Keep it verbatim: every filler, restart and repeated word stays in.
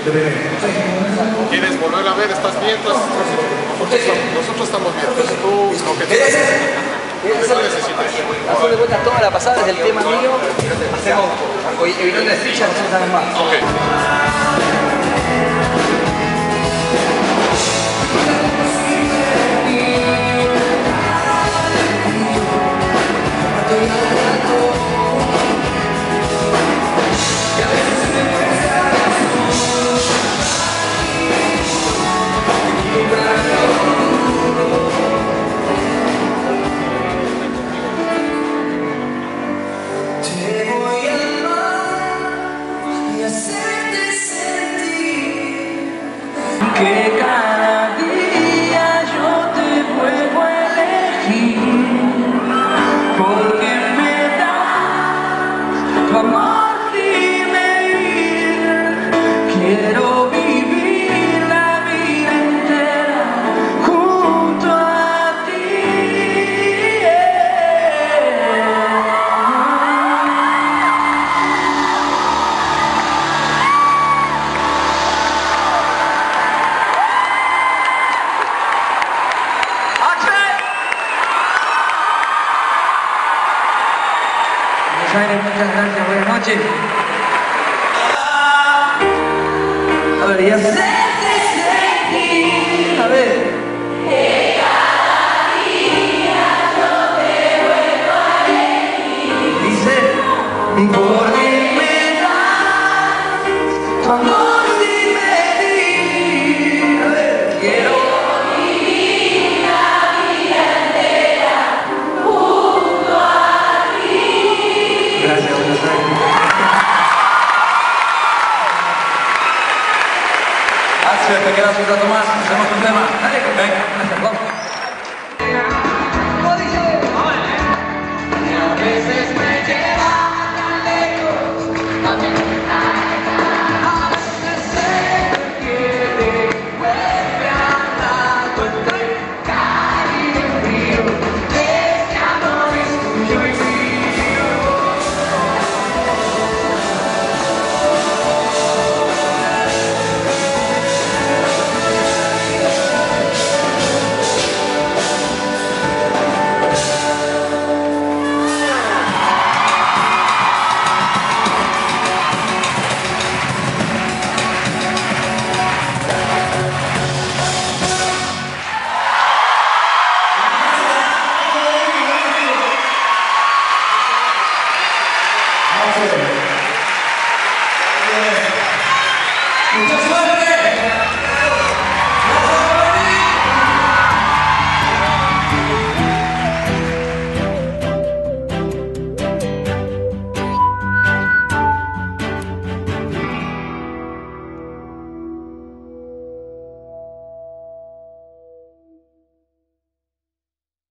¿Quieres volver a ver? ¿Estás bien? Nosotros, nosotros estamos bien. Entonces tú, lo que tú necesites. Hacemos de vuelta toda la pasada desde el tema mío. Hacemos, evitando las fichas, hacemos algo más. Ok. Que cada día yo te vuelvo a elegir, porque me das tu amor sin medir. Quiero vivir la vida entera junto a ti. Muchas gracias, buenas noches. A ver, ya sé. A ver. Que cada día yo te vuelvo a elegir. Dice, porque me das tu amor sin medir. A ver, quiero vivir la vida entera junto a ti. Gracias, buenas noches. Te quedas un rato más, hacemos un tema. Dale, venga, gracias, vamos. A veces me lleva tan lejos, a veces se quiere, vuelve andando entre cálido y frío. Este amor es tuyo y mío. Muchas gracias.